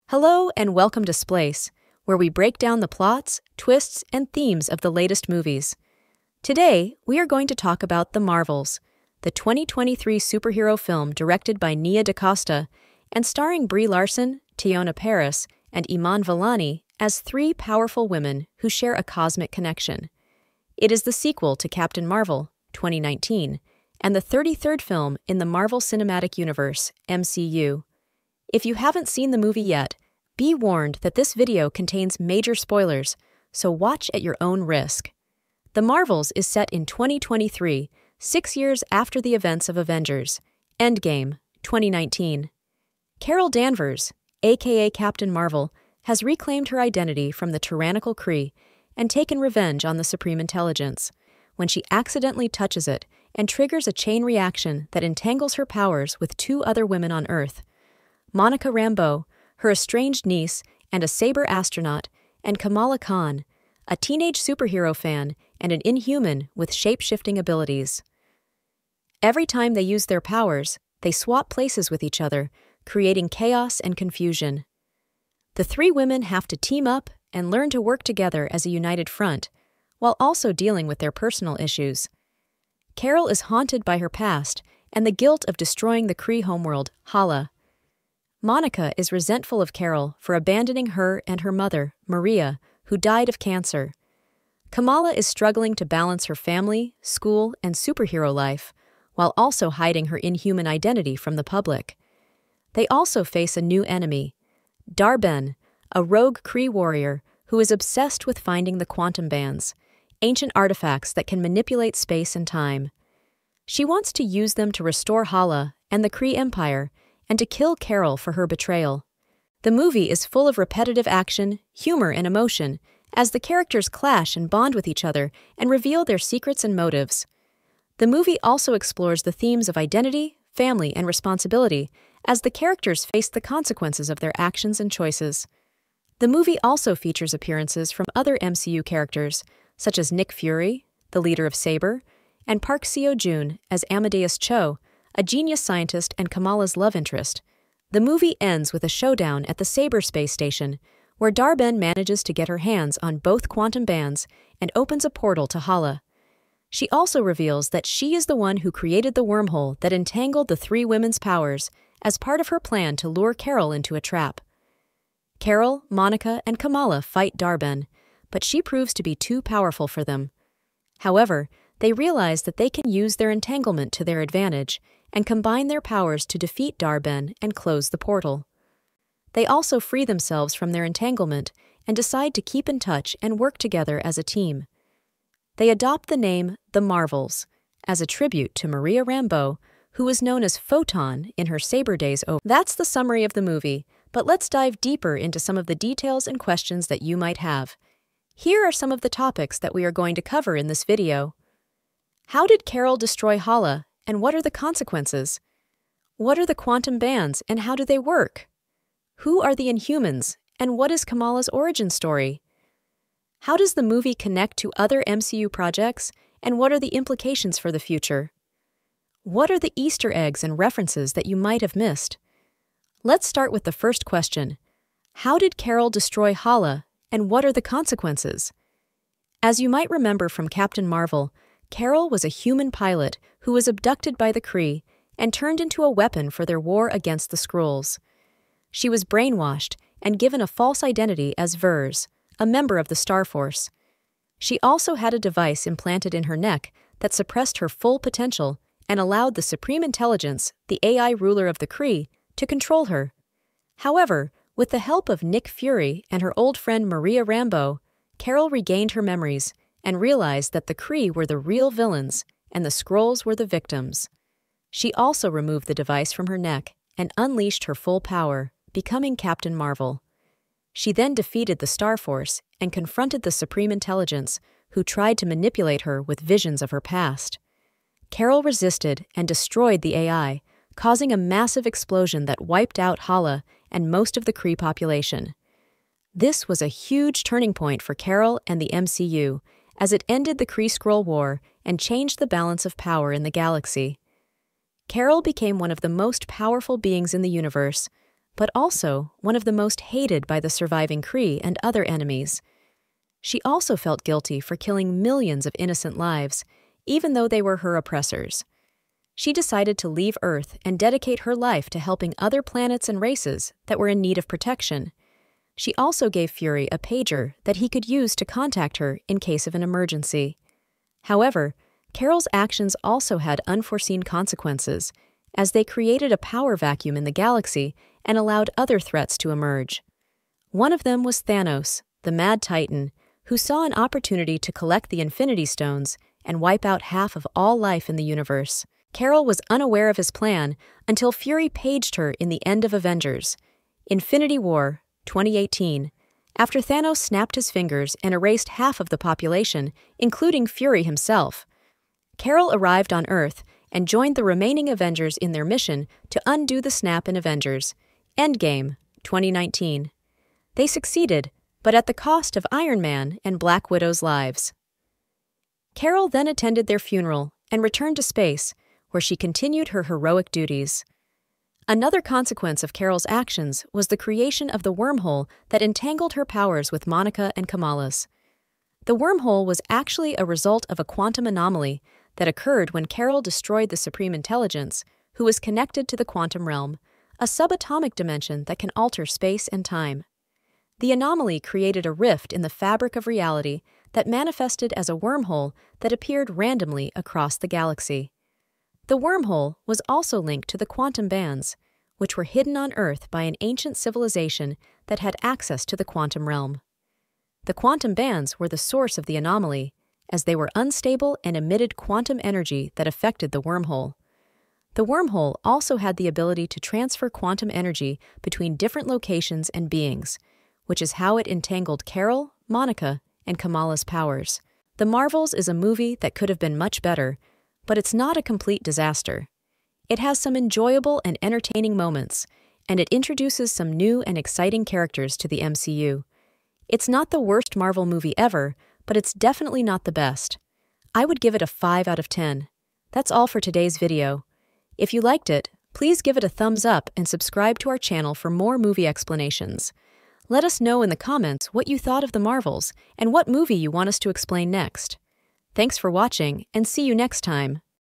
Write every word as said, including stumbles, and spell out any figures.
Hello and welcome to Splice, where we break down the plots, twists, and themes of the latest movies. Today, we are going to talk about The Marvels, the twenty twenty-three superhero film directed by Nia DaCosta and starring Brie Larson, Teyonah Parris, and Iman Vellani as three powerful women who share a cosmic connection. It is the sequel to Captain Marvel, twenty nineteen, and the thirty-third film in the Marvel Cinematic Universe, M C U. If you haven't seen the movie yet, be warned that this video contains major spoilers, so watch at your own risk. The Marvels is set in twenty twenty-three, six years after the events of Avengers Endgame, twenty nineteen. Carol Danvers, aka Captain Marvel, has reclaimed her identity from the tyrannical Kree and taken revenge on the Supreme Intelligence when she accidentally touches it and triggers a chain reaction that entangles her powers with two other women on Earth. Monica Rambeau, her estranged niece and a Saber astronaut, and Kamala Khan, a teenage superhero fan and an Inhuman with shape-shifting abilities. Every time they use their powers, they swap places with each other, creating chaos and confusion. The three women have to team up and learn to work together as a united front, while also dealing with their personal issues. Carol is haunted by her past and the guilt of destroying the Kree homeworld, Hala. Monica is resentful of Carol for abandoning her and her mother, Maria, who died of cancer. Kamala is struggling to balance her family, school, and superhero life, while also hiding her Inhuman identity from the public. They also face a new enemy, Dar-Ben, a rogue Kree warrior who is obsessed with finding the quantum bands, ancient artifacts that can manipulate space and time. She wants to use them to restore Hala and the Kree Empire, and to kill Carol for her betrayal. The movie is full of repetitive action, humor, and emotion, as the characters clash and bond with each other and reveal their secrets and motives. The movie also explores the themes of identity, family, and responsibility, as the characters face the consequences of their actions and choices. The movie also features appearances from other M C U characters, such as Nick Fury, the leader of Saber, and Park Seo-joon as Amadeus Cho, a genius scientist and Kamala's love interest. The movie ends with a showdown at the Saber space station, where Dar-Ben manages to get her hands on both quantum bands and opens a portal to Hala. She also reveals that she is the one who created the wormhole that entangled the three women's powers as part of her plan to lure Carol into a trap. Carol, Monica, and Kamala fight Dar-Ben, but she proves to be too powerful for them. However, they realize that they can use their entanglement to their advantage and combine their powers to defeat Dar-Ben and close the portal. They also free themselves from their entanglement and decide to keep in touch and work together as a team. They adopt the name The Marvels as a tribute to Maria Rambeau, who was known as Photon in her Saber days. Oh, that's the summary of the movie, but let's dive deeper into some of the details and questions that you might have. Here are some of the topics that we are going to cover in this video. How did Carol destroy Hala, and what are the consequences? What are the quantum bands, and how do they work? Who are the Inhumans, and what is Kamala's origin story? How does the movie connect to other M C U projects, and what are the implications for the future? What are the Easter eggs and references that you might have missed? Let's start with the first question. How did Carol destroy Hala, and what are the consequences? As you might remember from Captain Marvel, Carol was a human pilot who was abducted by the Kree and turned into a weapon for their war against the Skrulls. She was brainwashed and given a false identity as Vers, a member of the Star Force. She also had a device implanted in her neck that suppressed her full potential and allowed the Supreme Intelligence, the A I ruler of the Kree, to control her. However, with the help of Nick Fury and her old friend Maria Rambeau, Carol regained her memories and realized that the Kree were the real villains and the Skrulls were the victims. She also removed the device from her neck and unleashed her full power, becoming Captain Marvel. She then defeated the Star Force and confronted the Supreme Intelligence, who tried to manipulate her with visions of her past. Carol resisted and destroyed the A I, causing a massive explosion that wiped out Hala and most of the Kree population. This was a huge turning point for Carol and the M C U, as it ended the Kree-Skrull War and changed the balance of power in the galaxy. Carol became one of the most powerful beings in the universe, but also one of the most hated by the surviving Kree and other enemies. She also felt guilty for killing millions of innocent lives, even though they were her oppressors. She decided to leave Earth and dedicate her life to helping other planets and races that were in need of protection. She also gave Fury a pager that he could use to contact her in case of an emergency. However, Carol's actions also had unforeseen consequences, as they created a power vacuum in the galaxy and allowed other threats to emerge. One of them was Thanos, the Mad Titan, who saw an opportunity to collect the Infinity Stones and wipe out half of all life in the universe. Carol was unaware of his plan until Fury paged her in the end of Avengers, Infinity War, twenty eighteen, after Thanos snapped his fingers and erased half of the population, including Fury himself. Carol arrived on Earth and joined the remaining Avengers in their mission to undo the snap in Avengers, Endgame, twenty nineteen. They succeeded, but at the cost of Iron Man and Black Widow's lives. Carol then attended their funeral and returned to space, where she continued her heroic duties. Another consequence of Carol's actions was the creation of the wormhole that entangled her powers with Monica and Kamala's. The wormhole was actually a result of a quantum anomaly that occurred when Carol destroyed the Supreme Intelligence, who was connected to the quantum realm, a subatomic dimension that can alter space and time. The anomaly created a rift in the fabric of reality that manifested as a wormhole that appeared randomly across the galaxy. The wormhole was also linked to the quantum bands, which were hidden on Earth by an ancient civilization that had access to the quantum realm. The quantum bands were the source of the anomaly, as they were unstable and emitted quantum energy that affected the wormhole. The wormhole also had the ability to transfer quantum energy between different locations and beings, which is how it entangled Carol, Monica, and Kamala's powers. The Marvels is a movie that could have been much better, but it's not a complete disaster. It has some enjoyable and entertaining moments, and it introduces some new and exciting characters to the M C U. It's not the worst Marvel movie ever, but it's definitely not the best. I would give it a five out of ten. That's all for today's video. If you liked it, please give it a thumbs up and subscribe to our channel for more movie explanations. Let us know in the comments what you thought of The Marvels and what movie you want us to explain next. Thanks for watching, and see you next time.